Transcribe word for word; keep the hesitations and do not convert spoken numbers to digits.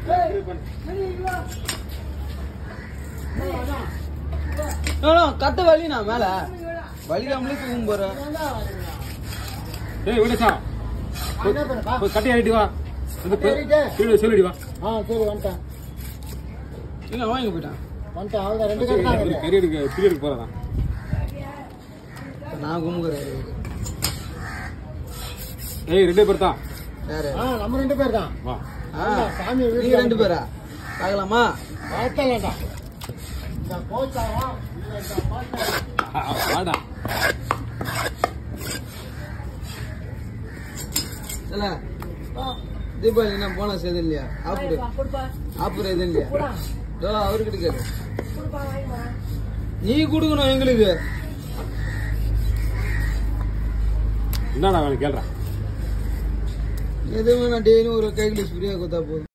கட்ட வலி நான் மேல வலிக்காமலே தூக்கும் போறேன். ஏய் விடுச்சா கட்டி ஆயிட்டு வா சொல்லிடி வா. ஆ சரி வந்துட்டேன். இல்ல வாங்க போயிட்டான் வந்துட்டேன். அவ்வளோ ரெண்டு கட்டு தான் கரியருக்கு பீரியருக்கு போறதா நான் கும்புறேன். ஏய் ரெண்டே பேர் தான். யாரு? ஆ நம்ம ரெண்டு பேர் தான். வா சாமி நீங்க ரெண்டு பேரா பார்க்கலாமா? பார்த்தலடா இந்த போச்சாவா வாடா. இல்ல தீபாவளி என்ன போனஸ் எதுவும் இல்லையா? ஆஃபர் ஆஃபர் எதுவும் இல்லையா? அவர்கிட்ட கேளு. நீ கொடுக்கணும் எங்களுக்கு. என்னடா வேணும் கேள்றா. எதுவும் நான் டெய்லியும் ஒரு கைகிலீஸ் ஃப்ரீயா கொடுத்தா போதும்.